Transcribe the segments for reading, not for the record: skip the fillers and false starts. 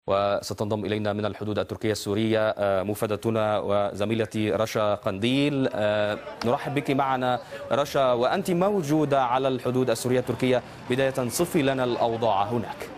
وستنضم إلينا من الحدود التركية السورية مفادتنا وزميلتي رشا قنديل. نرحب بك معنا رشا، وأنت موجودة على الحدود السورية التركية. بداية صفي لنا الأوضاع هناك.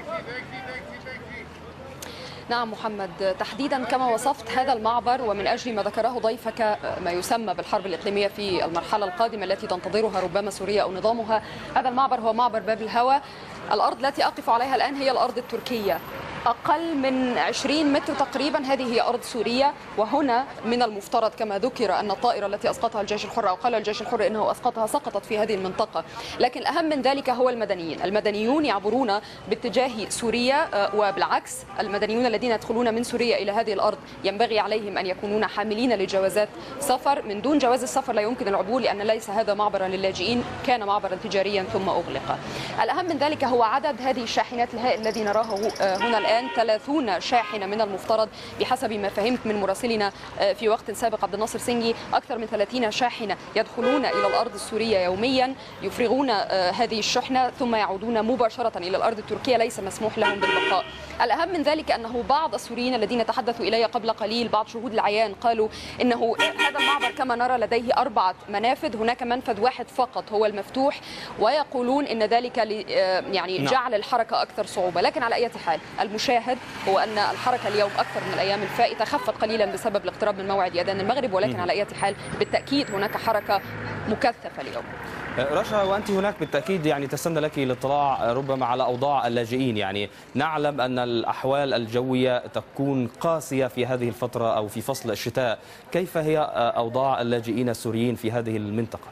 نعم محمد، تحديدا كما وصفت هذا المعبر ومن أجل ما ذكره ضيفك ما يسمى بالحرب الإقليمية في المرحلة القادمة التي تنتظرها ربما سوريا أو نظامها. هذا المعبر هو معبر باب الهوى. الأرض التي أقف عليها الآن هي الأرض التركية، أقل من 20 متر تقريبا هذه هي أرض سوريا. وهنا من المفترض كما ذكر أن الطائرة التي أسقطها الجيش الحر أو قال الجيش الحر أنه أسقطها سقطت في هذه المنطقة. لكن الأهم من ذلك هو المدنيون يعبرون باتجاه سوريا، وبالعكس المدنيون الذين يدخلون من سوريا إلى هذه الأرض ينبغي عليهم أن يكونون حاملين لجوازات سفر. من دون جواز السفر لا يمكن العبور، لأن ليس هذا معبرا للاجئين، كان معبرا تجاريا ثم أغلق. الأهم من ذلك هو عدد هذه الشاحنات الهائل الذي نراه هنا الآن. 30 شاحنة من المفترض بحسب ما فهمت من مراسلنا في وقت سابق عبد الناصر سنجي. أكثر من 30 شاحنة يدخلون إلى الأرض السورية يوميا، يفرغون هذه الشحنة ثم يعودون مباشرة إلى الأرض التركية، ليس مسموح لهم بالبقاء. الأهم من ذلك أنه بعض السوريين الذين تحدثوا إلي قبل قليل، بعض شهود العيان، قالوا إنه هذا المعبر كما نرى لديه 4 منافذ، هناك منفذ واحد فقط هو المفتوح، ويقولون إن ذلك يعني جعل الحركة أكثر صعوبة. لكن على أي حال المشاهد هو أن الحركة اليوم أكثر من الأيام الفائتة، خفت قليلا بسبب الاقتراب من موعد أذان المغرب، ولكن على أي حال بالتأكيد هناك حركة مكثفة اليوم. رشا، وأنت هناك بالتأكيد يعني تسنى لك الاطلاع ربما على أوضاع اللاجئين. يعني نعلم أن الأحوال الجوية تكون قاسية في هذه الفترة أو في فصل الشتاء، كيف هي أوضاع اللاجئين السوريين في هذه المنطقة؟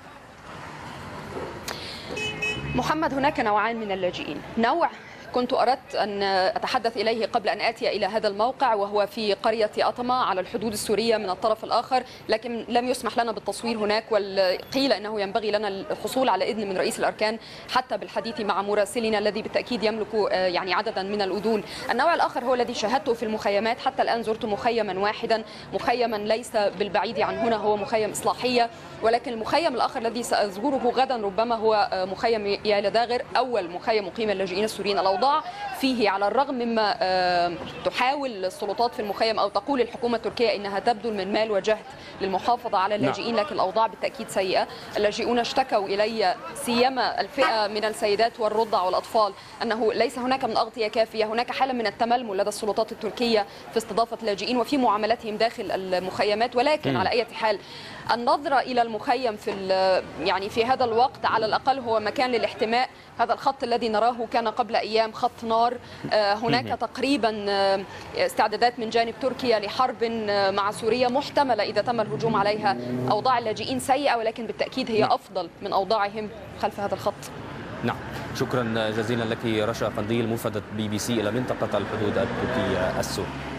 محمد، هناك نوعان من اللاجئين. نوع كنت أردت أن أتحدث إليه قبل أن آتي إلى هذا الموقع، وهو في قرية أطمة على الحدود السورية من الطرف الآخر، لكن لم يسمح لنا بالتصوير هناك، وقيل أنه ينبغي لنا الحصول على إذن من رئيس الأركان حتى بالحديث مع مراسلنا الذي بالتأكيد يملك يعني عددا من الأذون. النوع الآخر هو الذي شاهدته في المخيمات. حتى الآن زرت مخيما واحدا، مخيما ليس بالبعيد عن هنا، هو مخيم إصلاحية، ولكن المخيم الآخر الذي سأزوره غدا ربما هو مخيم يالا داغر، أول مخيم مقيم اللاجئين السوريين. الأوضاع فيه على الرغم مما تحاول السلطات في المخيم أو تقول الحكومة التركية إنها تبذل من مال وجهد للمحافظة على اللاجئين، لكن الأوضاع بالتأكيد سيئة. اللاجئون اشتكوا إلي، سيما الفئة من السيدات والرضع والأطفال، أنه ليس هناك من أغطية كافية، هناك حالة من التململ لدى السلطات التركية في استضافة اللاجئين وفي معاملتهم داخل المخيمات. ولكن على أي حال النظرة إلى المخيم في هذا الوقت على الأقل هو مكان للاحتماء. هذا الخط الذي نراه كان قبل أيام خط نار. هناك تقريبا استعدادات من جانب تركيا لحرب مع سوريا محتملة إذا تم الهجوم عليها. أوضاع اللاجئين سيئة، ولكن بالتأكيد هي أفضل من أوضاعهم خلف هذا الخط. نعم، شكرا جزيلا لك رشا قنديل، مفادة BBC إلى منطقة الحدود التركية السورية.